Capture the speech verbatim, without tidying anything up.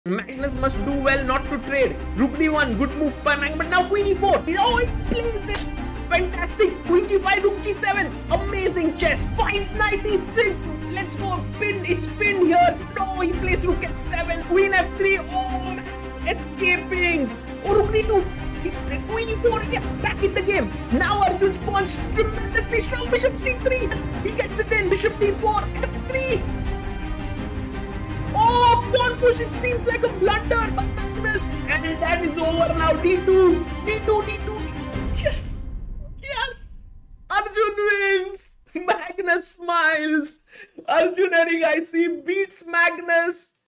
Magnus must do well not to trade. Rook d one, good move by Magnus, but now queen e four. Oh, he plays it. Fantastic. Queen g five, rook g seven. Amazing chess. Finds knight e six. Let's go. Pin. It's pinned here. No, he plays rook h seven. Queen f three. Oh, escaping. Oh, rook d two. He played queen e four. Yes, back in the game. Now Arjun's pawn's tremendously strong. Bishop c three. Yes, he gets it in. Bishop d four. f three. Oh, pawn push. It seems like a blunder by Magnus. And that is over now. d two. d two. d two. Yes. Yes. Arjun wins. Magnus smiles. Arjun, I see, beats Magnus.